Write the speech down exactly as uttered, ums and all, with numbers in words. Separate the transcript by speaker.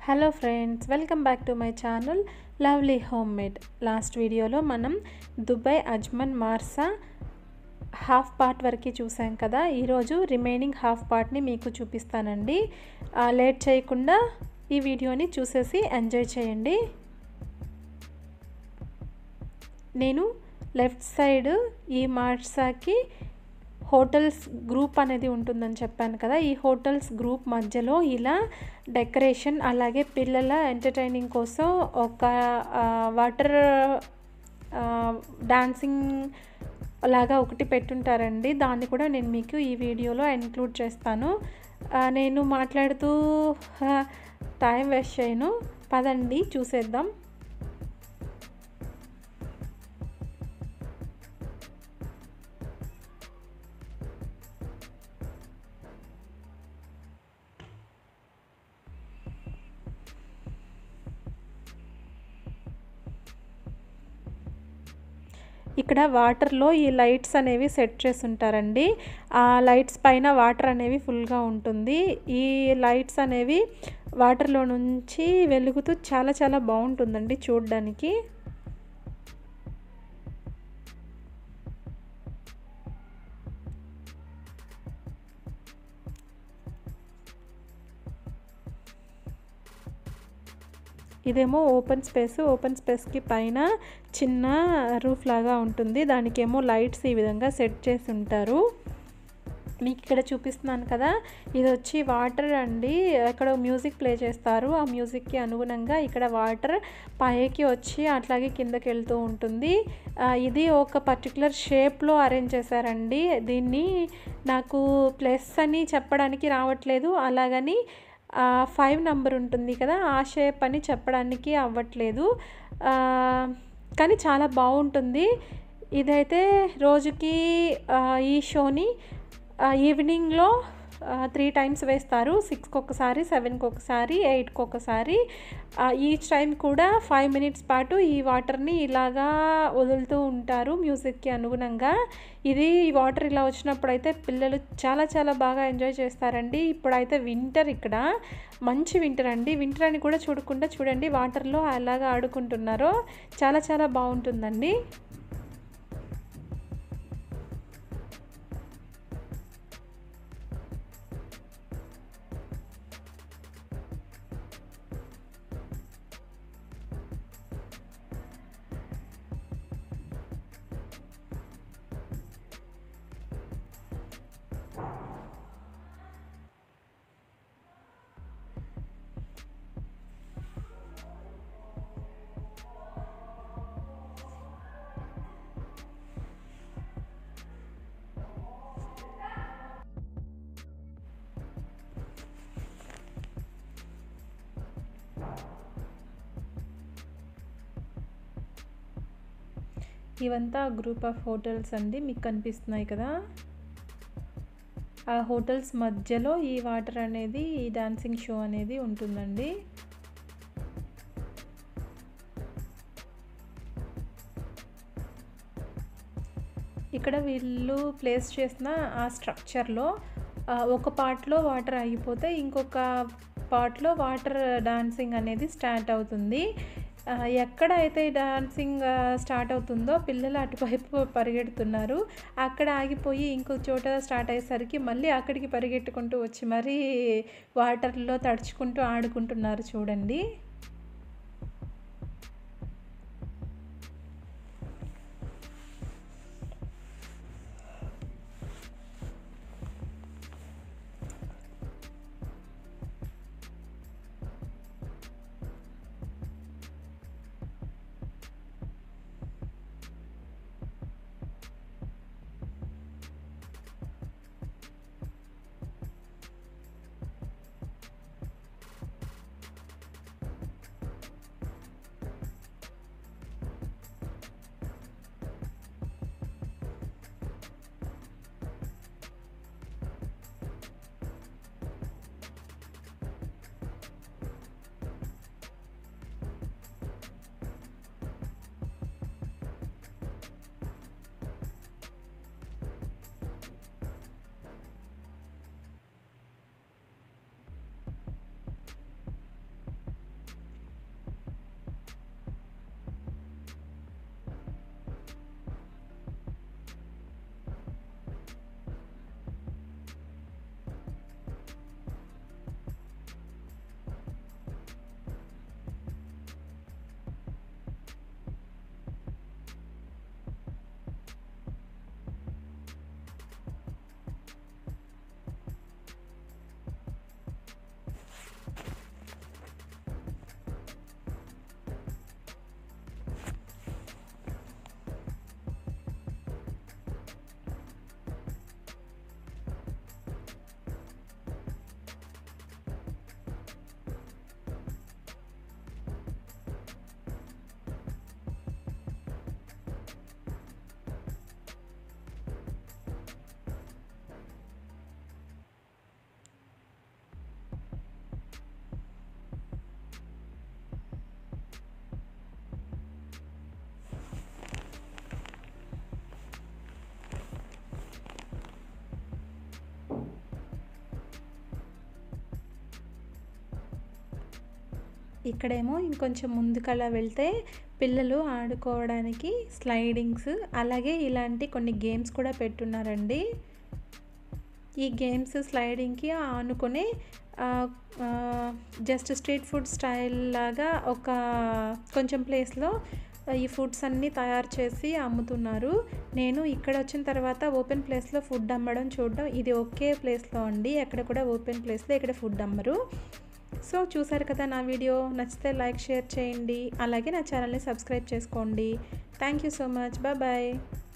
Speaker 1: Hello friends, welcome back to my channel lovely home made. Last వీడియోలో మనం Dubai Ajman Marsa half part వరకు చూసాం కదా. ఈరోజు రిమైనింగ్ హాఫ్ పార్ట్ని మీకు చూపిస్తానండి. లేట్ చేయకుండా ఈ వీడియోని చూసేసి ఎంజాయ్ చేయండి. నేను లెఫ్ట్ సైడ్ ఈ మార్సాకి హోటల్స్ గ్రూప్ అనేది ఉంటుందని చెప్పాను కదా. ఈ హోటల్స్ గ్రూప్ మధ్యలో ఇలా డెకరేషన్, అలాగే పిల్లల ఎంటర్టైనింగ్ కోసం ఒక వాటర్ డాన్సింగ్ లాగా ఒకటి పెట్టుంటారండి. దాన్ని కూడా నేను మీకు ఈ వీడియోలో ఇంక్లూడ్ చేస్తాను. నేను మాట్లాడుతూ టైం వేస్ట్ చేయను, పదండి చూసేద్దాం. ఇక్కడ వాటర్లో ఈ లైట్స్ అనేవి సెట్ చేసి ఉంటారండి. ఆ లైట్స్ పైన వాటర్ అనేవి ఫుల్గా ఉంటుంది. ఈ లైట్స్ అనేవి వాటర్లో నుంచి వెలుగుతూ చాలా చాలా బాగుంటుందండి చూడడానికి. ఇదేమో ఓపెన్ స్పేస్. ఓపెన్ స్పేస్కి పైన చిన్న రూఫ్ లాగా ఉంటుంది. దానికేమో లైట్స్ ఈ విధంగా సెట్ చేసి ఉంటారు. మీకు ఇక్కడ చూపిస్తున్నాను కదా, ఇది వచ్చి వాటర్ అండి. ఇక్కడ మ్యూజిక్ ప్లే చేస్తారు. ఆ మ్యూజిక్కి అనుగుణంగా ఇక్కడ వాటర్ పైకి వచ్చి అట్లాగే కిందకి వెళ్తూ ఉంటుంది. ఇది ఒక పర్టికులర్ షేప్లో అరేంజ్ చేశారండి. దీన్ని నాకు ప్లస్ అని చెప్పడానికి రావట్లేదు, అలాగని ఫైవ్ నెంబర్ ఉంటుంది కదా, ఆ షేప్ అని చెప్పడానికి అవ్వట్లేదు. కానీ చాలా బాగుంటుంది. ఇదైతే రోజుకి ఈ షోని ఈవినింగ్లో త్రీ టైమ్స్ వేస్తారు. సిక్స్కి ఒకసారి, సెవెన్కి ఒకసారి, ఎయిట్కి ఒకసారి. ఈచ్ టైం కూడా ఫైవ్ మినిట్స్ పాటు ఈ వాటర్ని ఇలాగా వదులుతూ ఉంటారు మ్యూజిక్కి అనుగుణంగా. ఇది ఈ వాటర్ ఇలా వచ్చినప్పుడు అయితే పిల్లలు చాలా చాలా బాగా ఎంజాయ్ చేస్తారండి. ఇప్పుడైతే వింటర్, ఇక్కడ మంచి వింటర్ అండి. వింటర్ అని కూడా చూడకుండా చూడండి వాటర్లో అలాగా ఆడుకుంటున్నారో, చాలా చాలా బాగుంటుందండి. ఇవంతా గ్రూప్ ఆఫ్ హోటల్స్ అండి, మీకు కనిపిస్తున్నాయి కదా. ఆ హోటల్స్ మధ్యలో ఈ వాటర్ అనేది, ఈ డాన్సింగ్ షో అనేది ఉంటుందండి. ఇక్కడ వీళ్ళు ప్లేస్ చేసిన ఆ స్ట్రక్చర్లో ఒక పార్ట్లో వాటర్ ఆగిపోతే ఇంకొక పార్ట్లో వాటర్ డాన్సింగ్ అనేది స్టార్ట్ అవుతుంది. ఎక్కడైతే డాన్సింగ్ స్టార్ట్ అవుతుందో పిల్లలు అటువైపు పరిగెడుతున్నారు. అక్కడ ఆగిపోయి ఇంకో చోట స్టార్ట్ అయ్యేసరికి మళ్ళీ అక్కడికి పరిగెట్టుకుంటూ వచ్చి మరీ వాటర్లో తడుచుకుంటూ ఆడుకుంటున్నారు చూడండి. ఇక్కడేమో ఇంకొంచెం ముందుకలా వెళ్తే పిల్లలు ఆడుకోవడానికి స్లైడింగ్స్ అలాగే ఇలాంటి కొన్ని గేమ్స్ కూడా పెట్టున్నారండి. ఈ గేమ్స్ స్లైడింగ్కి ఆనుకొని జస్ట్ స్ట్రీట్ ఫుడ్ స్టైల్ లాగా ఒక కొంచెం ప్లేస్లో ఈ ఫుడ్స్ అన్నీ తయారు చేసి అమ్ముతున్నారు. నేను ఇక్కడ వచ్చిన తర్వాత ఓపెన్ ప్లేస్లో ఫుడ్ అమ్మడం చూడడం ఇది ఒకే ప్లేస్లో అండి. ఎక్కడ కూడా ఓపెన్ ప్లేస్లో ఇక్కడ ఫుడ్ అమ్మరు. సో చూసారు కదా నా వీడియో, నచ్చితే లైక్ షేర్ చేయండి, అలాగే నా ఛానల్ని సబ్స్క్రైబ్ చేసుకోండి. Thank you so much, bye bye.